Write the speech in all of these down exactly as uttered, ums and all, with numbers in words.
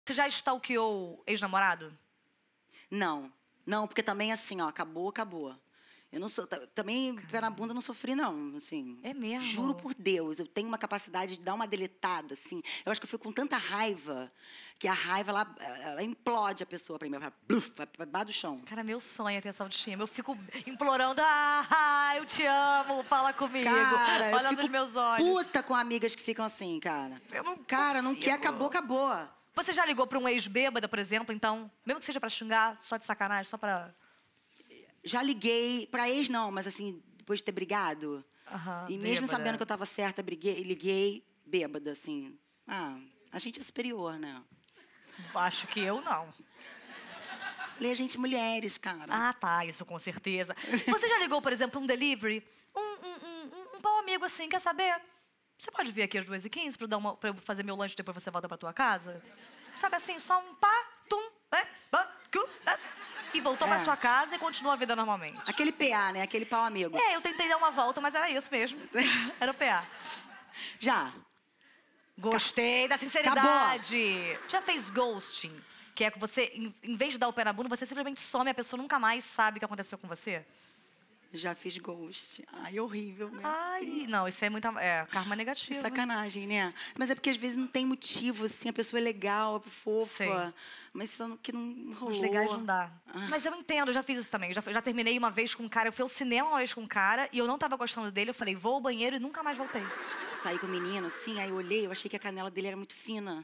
Você já stalkeou ex-namorado? Não. Não, porque também assim, ó, acabou, acabou. Eu não sou... Também, pé na bunda, eu não sofri, não, assim. É mesmo? Juro por Deus, eu tenho uma capacidade de dar uma deletada, assim. Eu acho que eu fico com tanta raiva, que a raiva, ela, ela implode a pessoa pra mim. Ela bluf, vai pra baixo do chão. Cara, meu sonho é ter essa autoestima. Eu fico implorando, ah, eu te amo, fala comigo. Cara, olha eu fico nos meus olhos. puta com amigas que ficam assim, cara. Eu não Cara, não consigo. quer, acabou, acabou. Você já ligou pra um ex-bêbada, por exemplo, então? Mesmo que seja pra xingar, só de sacanagem, só pra... Já liguei, pra ex não, mas assim, depois de ter brigado. Aham, e mesmo bêbada. sabendo que eu tava certa, briguei, liguei bêbada, assim. Ah, a gente é superior, né? Acho que eu não. Falei, a gente mulheres, cara. Ah, tá, isso com certeza. Você já ligou, por exemplo, um delivery? Um, um, um, um pau amigo assim, quer saber? Você pode vir aqui às duas e quinze pra, eu dar uma, pra eu fazer meu lanche e depois você volta pra tua casa? Sabe assim, só um pá, tum, é, pá, cu, é, e voltou É. pra sua casa e continua a vida normalmente. Aquele P A, né? Aquele pau amigo. É, eu tentei dar uma volta, mas era isso mesmo. Era o P A. Já. Gostei da sinceridade. Já fez ghosting? Que é que você, em, em vez de dar o pé na bunda, você simplesmente some e a pessoa nunca mais sabe o que aconteceu com você? Já fiz ghost. Ai, horrível, né? Ai, não, isso é muita... É, karma negativo. Sacanagem, né? Mas é porque às vezes não tem motivo, assim, a pessoa é legal, é fofa. Sei. Mas só no- que não rolou. Os legais não dá. Mas eu entendo, eu já fiz isso também. Já, já terminei uma vez com um cara, eu fui ao cinema uma vez com um cara e eu não tava gostando dele. Eu falei, vou ao banheiro e nunca mais voltei. Saí com o menino, assim, aí eu olhei, eu achei que a canela dele era muito fina.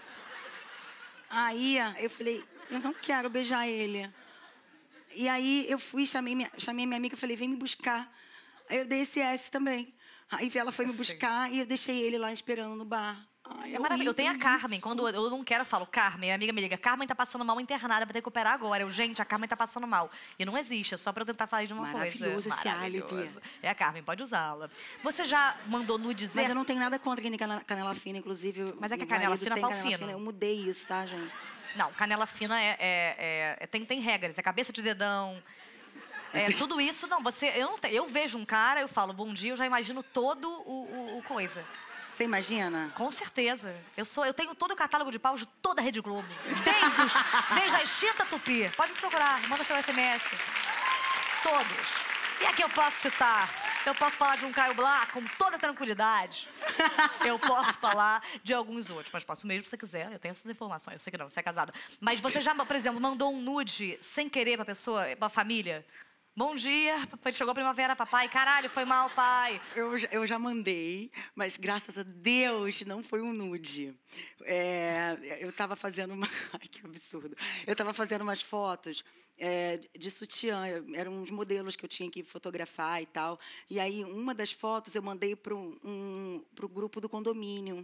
Aí eu falei, eu não quero beijar ele. E aí eu fui, chamei minha, chamei minha amiga e falei, vem me buscar. Aí eu dei esse S também. Aí ela foi me buscar e eu deixei ele lá esperando no bar. Ai, É maravilhoso. Eu tenho a horrível Carmen. isso. Quando eu não quero, eu falo, Carmen. Minha amiga me liga, Carmen tá passando mal internada, vai ter que operar agora. Eu, gente, a Carmen tá passando mal. E não existe, é só pra eu tentar falar de uma Maravilhoso coisa. esse álibi. É a Carmen, pode usá-la. Você já mandou nudes? Mas eu não tenho nada contra quem tem cana- canela fina, inclusive. Mas é que a meu canela marido fina é tem pau canela fino. Eu mudei isso, tá, gente? Não, canela fina é, é- é- tem, tem regras. É cabeça de dedão. É, tudo isso, não, você... Eu, não te- eu vejo um cara, eu falo, bom dia, eu já imagino todo o, o- o coisa. Você imagina? Com certeza. Eu, sou, eu tenho todo o catálogo de paus de toda a Rede Globo. Desde, os- desde a extinta Tupi. Pode me procurar, manda seu S M S. Todos. E aqui eu posso citar, eu posso falar de um Caio Blá com toda tranquilidade. Eu posso falar de alguns outros, mas posso mesmo se você quiser. Eu tenho essas informações, eu sei que não, você é casada. Mas você já, por exemplo, mandou um nude sem querer pra pessoa, pra família? Bom dia, papai, chegou a primavera, papai. Caralho, foi mal, pai. Eu, já- eu já mandei, mas graças a Deus não foi um nude. É, eu tava fazendo uma... Ai, que absurdo. Eu tava fazendo umas fotos é, de sutiã. Eram uns modelos que eu tinha que fotografar e tal. E aí, uma das fotos eu mandei pro, um, pro grupo do condomínio.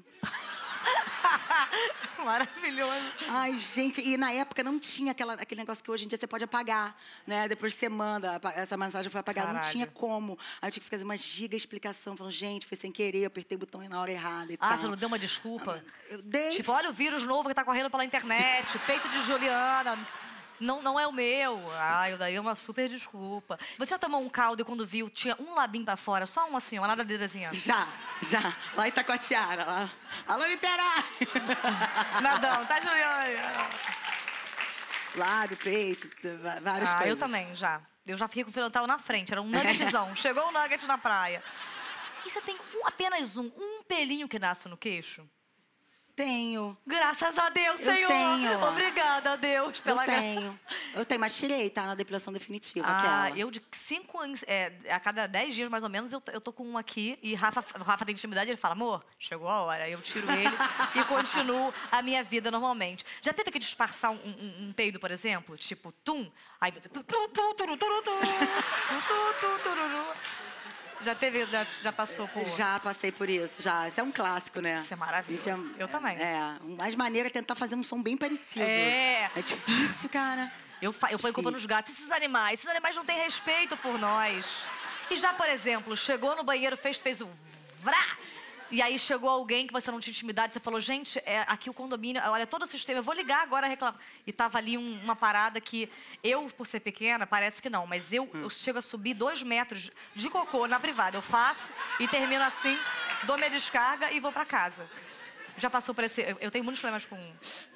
Maravilhoso. Ai, gente, e na época não tinha aquela, aquele negócio que hoje em dia você pode apagar, né? Depois que você manda, apa- essa mensagem foi apagada, não Caralho. tinha como. Aí eu tinha que fazer uma giga explicação, falando, gente, foi sem querer, eu apertei o botão na hora errada e Ah, tal. você não deu uma desculpa? Eu dei. Tipo, olha o vírus novo que tá correndo pela internet, peito de Juliana. Não, não é o meu. Ah, eu daria uma super desculpa. Você já tomou um caldo e quando viu, tinha um labinho pra fora, só um assim, uma nadadeira assim, ó. Já, já. Lá em Itacoatiara, lá. Alô, Niterói! Nadão, tá, Juliana? Lábio, peito, va- várias Ah, coisas. eu também, já. Eu já fiquei com o fio dental na frente, era um nuggetzão. Chegou um nugget na praia. E você tem um, apenas um, um pelinho que nasce no queixo? Tenho. Graças a Deus, Eu Senhor! tenho. Obrigada, Deus, pela Eu graça. tenho. Eu tenho, mas tirei, tá? Na depilação definitiva, Ah, aquela. eu de cinco anos, é, a cada dez dias mais ou menos, eu, eu tô com um aqui e Rafa, o Rafa tem intimidade, ele fala, amor, chegou a hora. Eu tiro ele e continuo a minha vida normalmente. Já teve que disfarçar um, um, um peido, por exemplo? Tipo, tum, aí... tu, tu, tu, tu, tu, tu, tu, tu, tu, tu, tu. Já teve, já, já passou por... Já passei por isso, já. Isso é um clássico, né? Isso é maravilhoso. Isso Eu também. É, mais maneira é tentar fazer um som bem parecido. É. É difícil, cara. Eu, fa- eu ponho culpa Difícil. nos gatos. Esses animais, esses animais não têm respeito por nós. E já, por exemplo, chegou no banheiro, fez, fez o vrá. E aí chegou alguém que você não tinha intimidade, você falou, gente, é, aqui o condomínio, olha, todo o sistema, eu vou ligar agora reclamar. E tava ali um- uma parada que eu, por ser pequena, parece que não, mas eu, eu chego a subir dois metros de cocô na privada. Eu faço e termino assim, dou minha descarga e vou pra casa. Já passou por esse... Eu, eu tenho muitos problemas com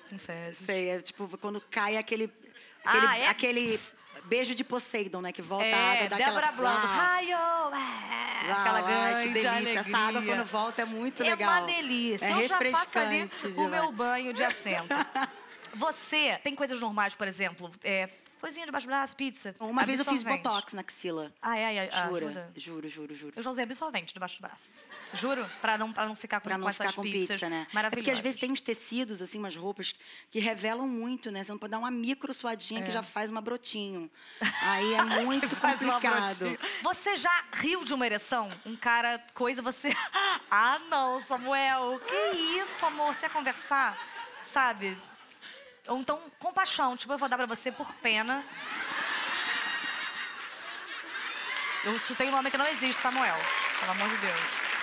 Com fezes. Sei, é tipo quando cai aquele... Aquele, Ah, é? aquele beijo de Poseidon, né? Que volta É, a água, dá Débora aquela... Blanco. Uau, Raio! É, uau, aquela ai, grande que delícia. alegria. Essa água quando volta é muito É legal. uma delícia. É Eu já faço ali refrescante o demais. meu banho de assento. Você tem coisas normais, por exemplo, é, coisinha debaixo do braço, pizza. Uma vez eu fiz absorvente. botox na axila. Ai, ai, ai. Jura, ajuda? juro, juro, juro. Eu já usei absorvente debaixo do braço. Juro? Pra não, pra não ficar com, Pra não com ficar essas com pizzas pizza, né? É maravilhosas. porque às vezes tem uns tecidos, assim, umas roupas que revelam muito, né? Você não pode dar uma micro suadinha É. que já faz uma brotinho. Aí é muito Faz uma complicado. brotinha. Você já riu de uma ereção? Um cara, coisa, você... Ah, não, Samuel. Que isso, amor? Você ia conversar? Sabe? Ou então, compaixão. Tipo, eu vou dar pra você por pena. Eu chutei um nome que não existe, Samuel. Pelo amor de Deus.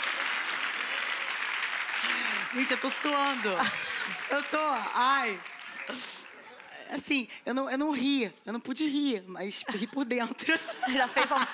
Gente, eu tô suando. Eu tô... Ai... Assim, eu não, eu não ria. Eu não pude rir, mas ri por dentro. Já fez um...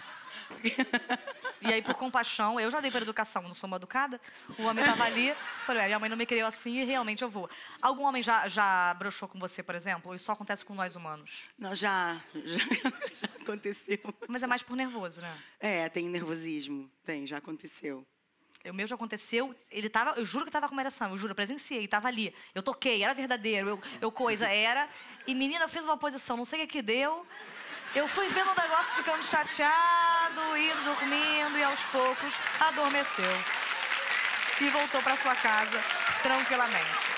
E aí, por compaixão, eu já dei para educação, não sou uma educada. O homem tava ali, falei, minha mãe não me criou assim e realmente eu vou. Algum homem já, já broxou com você, por exemplo? Ou isso só acontece com nós humanos? Não, já, já, já aconteceu. Mas é mais por nervoso, né? É, tem nervosismo. Tem, já aconteceu. O meu já aconteceu, ele tava, eu juro que tava com uma ereção, eu juro, eu presenciei, tava ali. Eu toquei, era verdadeiro, eu, eu coisa, era. E menina, eu fiz uma posição, não sei o que que deu. Eu fui vendo o negócio ficando chateado, indo dormindo e aos poucos adormeceu. E voltou pra sua casa tranquilamente.